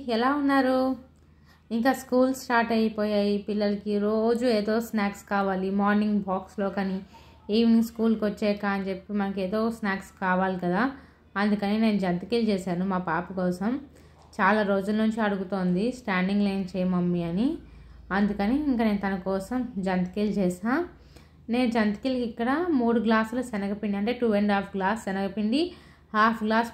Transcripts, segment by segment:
ఎలా ఉన్నారు? ఇంకా స్కూల్ స్టార్ట్ అయిపోయాయి. పిల్లలకి రోజు ఏదో స్నాక్స్ కావాలి. మార్నింగ్ బాక్స్లో కానీ ఈవినింగ్ స్కూల్కి వచ్చాక అని చెప్పి మనకి ఏదో స్నాక్స్ కావాలి కదా. అందుకని నేను జంతికలు చేశాను మా పాప కోసం. చాలా రోజుల నుంచి అడుగుతోంది స్టాండింగ్ లైన్ చేయి మమ్మీ అని. అందుకని ఇంకా నేను తన కోసం జంతికలు చేసా. నేను జంతికలకి ఇక్కడ 3 గ్లాసుల శనగపిండి, అంటే 2.5 గ్లాస్ శనగపిండి, 1/2 గ్లాస్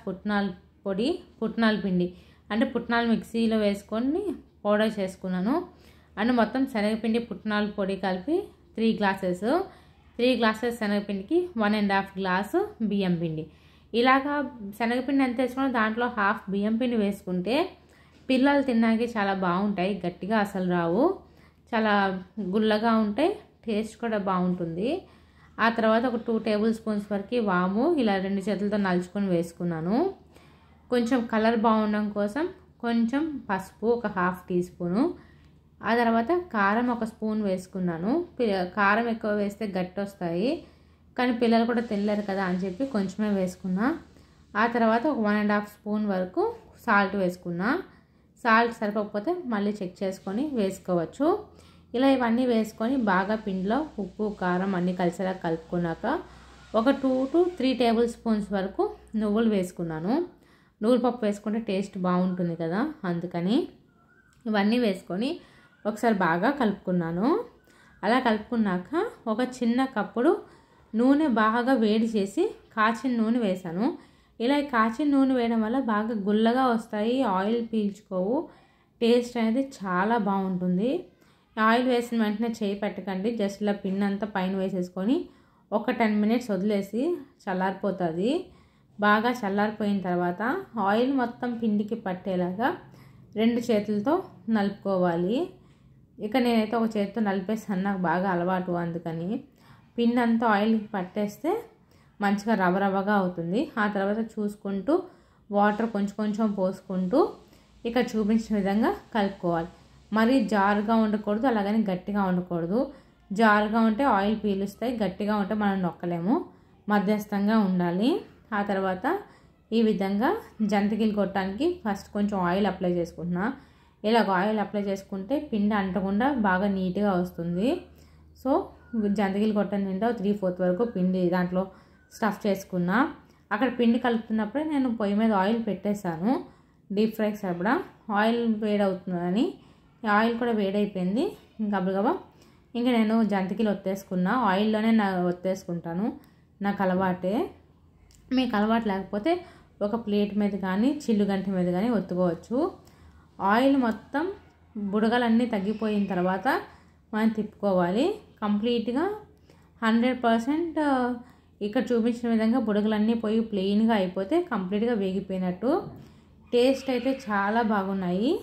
పుట్నాల పిండి, అంటే పుట్నాలు మిక్సీలో వేసుకొని పౌడర్ చేసుకున్నాను. అండ్ మొత్తం శనగపిండి పుట్నాల పొడి కలిపి 3 గ్లాసెస్. 3 గ్లాసెస్ శనగపిండికి 1.5 గ్లాసు బియ్యం పిండి. ఇలాగా శనగపిండి ఎంత వేసుకున్నా దాంట్లో 1/2 బియ్యం పిండి వేసుకుంటే పిల్లలు తిన్నాక చాలా బాగుంటాయి. గట్టిగా అసలు రావు, చాలా గుల్లగా ఉంటాయి, టేస్ట్ కూడా బాగుంటుంది. ఆ తర్వాత ఒక 2 టేబుల్ స్పూన్స్ వరకు వాము ఇలా 2 చేతులతో నలుచుకొని వేసుకున్నాను. కొంచెం కలర్ బాగుండడం కోసం కొంచెం పసుపు ఒక 1/2 టీ స్పూను. ఆ తర్వాత కారం 1 స్పూన్ వేసుకున్నాను. కారం ఎక్కువ వేస్తే గట్టి వస్తాయి, కానీ పిల్లలు కూడా తినలేరు కదా అని చెప్పి కొంచెమే వేసుకున్నా. ఆ తర్వాత ఒక 1.5 స్పూన్ వరకు సాల్ట్ వేసుకున్నా. సాల్ట్ సరిపోకపోతే మళ్ళీ చెక్ చేసుకొని వేసుకోవచ్చు. ఇలా ఇవన్నీ వేసుకొని బాగా పిండిలో ఉప్పు కారం అన్నీ కలిసేలా కలుపుకున్నాక ఒక 2 to 3 టేబుల్ స్పూన్స్ వరకు నువ్వులు వేసుకున్నాను. నువ్వుల పప్పు వేసుకుంటే టేస్ట్ బాగుంటుంది కదా, అందుకని ఇవన్నీ వేసుకొని ఒకసారి బాగా కలుపుకున్నాను. అలా కలుపుకున్నాక ఒక చిన్న కప్పుడు నూనె బాగా వేడి చేసి కాచిన నూనె వేసాను. ఇలా కాచిన నూనె వేయడం వల్ల బాగా గుల్లగా వస్తాయి, ఆయిల్ పీల్చుకోవు, టేస్ట్ అనేది చాలా బాగుంటుంది. ఆయిల్ వేసిన వెంటనే చేయి పెట్టకండి, జస్ట్ ఇలా పిన్ అంతా పైన వేసేసుకొని ఒక 10 మినిట్స్ వదిలేసి చల్లారిపోతుంది. బాగా చల్లారిపోయిన తర్వాత ఆయిల్ మొత్తం పిండికి పట్టేలాగా 2 చేతులతో నలుపుకోవాలి. ఇక నేనైతే ఒక చేతితో నలిపేస్తాను, నాకు బాగా అలవాటు. అందుకని పిండి అంతా ఆయిల్కి పట్టేస్తే మంచిగా రవ్వగా అవుతుంది. ఆ తర్వాత చూసుకుంటూ వాటర్ కొంచెం కొంచెం పోసుకుంటూ ఇక చూపించిన విధంగా కలుపుకోవాలి. మరీ జారుగా ఉండకూడదు, అలాగని గట్టిగా ఉండకూడదు. జారుగా ఉంటే ఆయిల్ పీలుస్తాయి, గట్టిగా ఉంటే మనం నొక్కలేము. మధ్యస్థంగా ఉండాలి. ఆ తర్వాత ఈ విధంగా జంతికలు కొట్టడానికి ఫస్ట్ కొంచెం ఆయిల్ అప్లై చేసుకుంటున్నా. ఇలాగ ఆయిల్ అప్లై చేసుకుంటే పిండి అంటకుండా బాగా నీట్గా వస్తుంది. సో జంతికలు కొట్టని నిండా 3/4 వరకు పిండి దాంట్లో స్టఫ్ చేసుకున్నా. అక్కడ పిండి కలుపుతున్నప్పుడే నేను పొయ్యి మీద ఆయిల్ పెట్టేశాను. డీప్ ఫ్రైకి సరిపడా ఆయిల్ వేడవుతుందని. ఆయిల్ కూడా వేడైపోయింది. గబగబా ఇంకా నేను జంతికలు ఒత్తేసుకున్నా. ఆయిల్లోనే ఒత్తేసుకుంటాను, నాకు అలవాటే. మీకు అలవాటు లేకపోతే ఒక ప్లేట్ మీద కానీ చిల్లుగంట మీద కానీ ఒత్తుకోవచ్చు. ఆయిల్ మొత్తం బుడగలన్నీ తగ్గిపోయిన తర్వాత మనం తిప్పుకోవాలి. కంప్లీట్గా 100% ఇక్కడ చూపించిన విధంగా బుడగలన్నీ పోయి ప్లెయిన్గా అయిపోతే కంప్లీట్గా వేగిపోయినట్టు. టేస్ట్ అయితే చాలా బాగున్నాయి.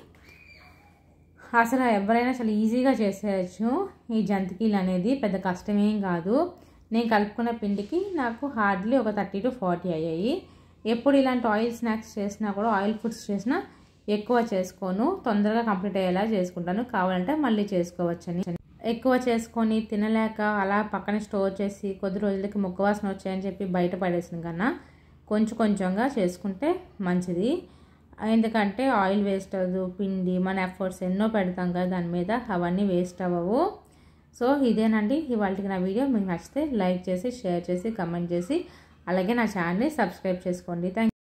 అసలు ఎవరైనా చాలా ఈజీగా చేసేయచ్చు ఈ జంతికలు అనేది, పెద్ద కష్టమేం కాదు. నేను కలుపుకున్న పిండికి నాకు హార్డ్లీ ఒక 30 to 40 అయ్యాయి. ఎప్పుడు ఇలాంటి ఆయిల్ స్నాక్స్ చేసినా కూడా, ఆయిల్ ఫుడ్స్ చేసినా ఎక్కువ చేసుకోను, తొందరగా కంప్లీట్ అయ్యేలా చేసుకుంటాను. కావాలంటే మళ్ళీ చేసుకోవచ్చని. ఎక్కువ చేసుకొని తినలేక అలా పక్కన స్టోర్ చేసి కొద్ది రోజులకి ముక్క వాసన వచ్చాయని చెప్పి బయట పడేసిన కన్నా కొంచెం కొంచెంగా చేసుకుంటే మంచిది. ఎందుకంటే ఆయిల్ వేస్ట్ అవ్వదు, పిండి మన ఎఫర్ట్స్ ఎన్నో పెడతాం కదా దాని మీద, అవన్నీ వేస్ట్ అవ్వవు. సో ఇదేనండి ఇవాళకి నా వీడియో. మీకు నచ్చితే లైక్ చేసి, షేర్ చేసి, కమెంట్ చేసి, అలాగే నా ఛానల్ని సబ్స్క్రైబ్ చేసుకోండి. Thank you.